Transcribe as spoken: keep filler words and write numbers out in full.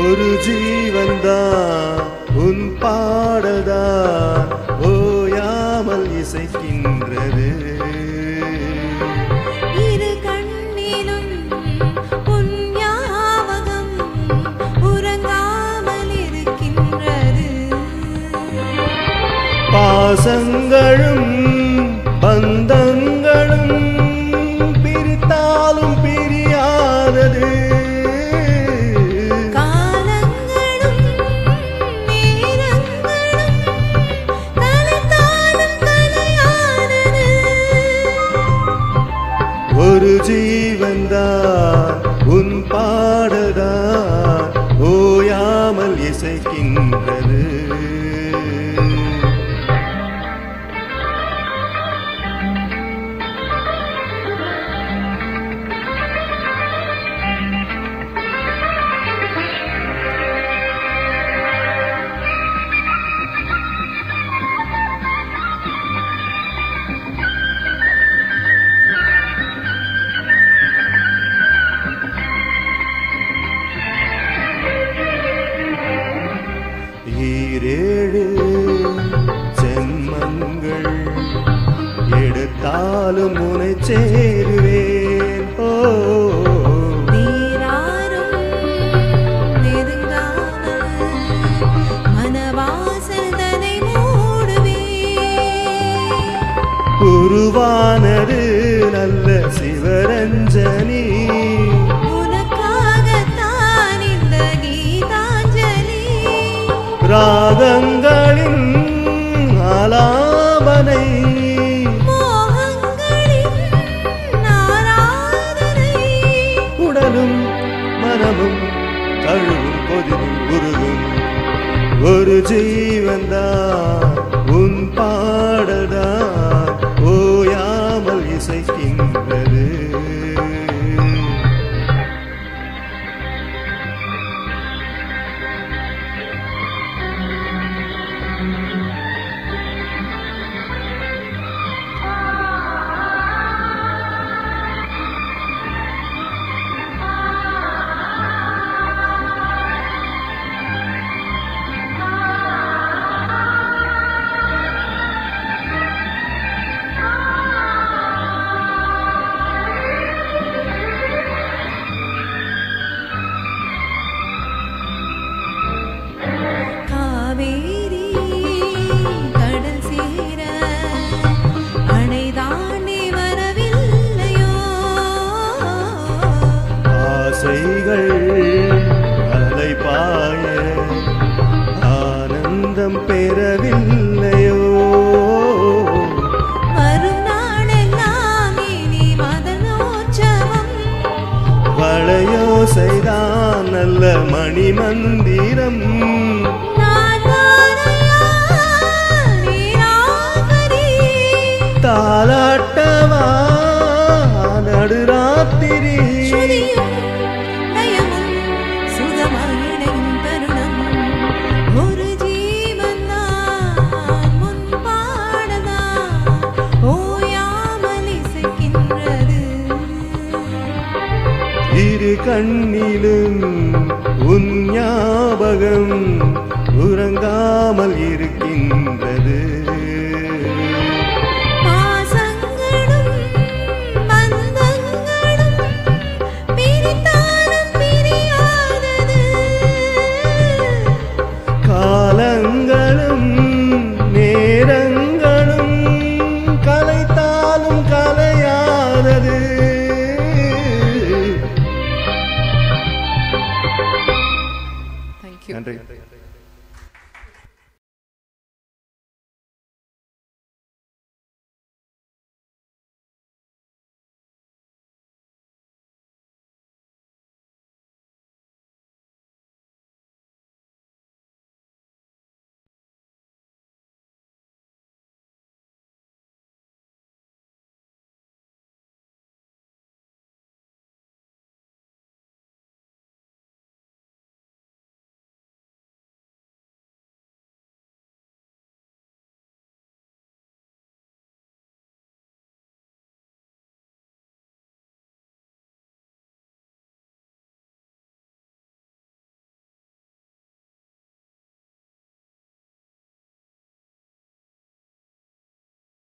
ஒரு ஜீவன்தான் உன் பாடதான் ஓயாமல் இசைக்கின்றது. இரு கண்ணிலும் உன் ஞாபகம் உறங்காமல் இருக்கின்றது. பாசங்களும் பந்தங்களும் பிரித்தாலும் பிரியாதது. காலங்களும் நேரங்களும் கலைத்தாலும் கலையாதது. ஒரு ஜீவன்தான் உன் பாடதான் ஓயாமல் இசைக்கின்றது. ஈரேழு ஜென்மங்கள் எடுத்தாலும் உனை சேருவேன். ஓ நீராறும் நெருங்காமல் மனவாசல் தனை மூடுவேன். உருவானது நல்ல சிவரஞ்சனி, உனக்காகத்தான் இந்த கீதாஞ்சலி. ராகங்களின் ஆலாபனை, மோகங்களின் ஆராதனை. உடலும் மனமும் தழுவும் பொதிலும் உருகும். ஒரு ஜீவன்தான் உன் பாடதான் ஓயாமல் இசைக்கின்றது. காவேரி கடல் சேர அணை தாண்டி வரவில்லையோ. ஆசைகள் அலை பாய ஆனந்தம் பெறவில்லையோ. வரும் நாளெல்லாம் இனி மதனோற்சவம். வளையோசைதான் நல்ல மணி மந்திரம். நான் வாரையா நீராகரி. தாலாட்டவா நடுராத்திரி. சுதியும் லயமும் சுகமாய் இணையும் தருணம். ஒரு ஜீவன்தான் முன் பாடதான் ஓயாமல் இசைக்கின்றது. இரு கண்ணிலும் உன் ஞாபகம் உறங்காமல் இருக்கின்றது. பாசங்களும் பந்தங்களும் பிரித்தாலும் பிரியாதது. காலங்களும் நேரங்களும் கலைத்தாலும் கலையாதது. Thank you. நன்றி.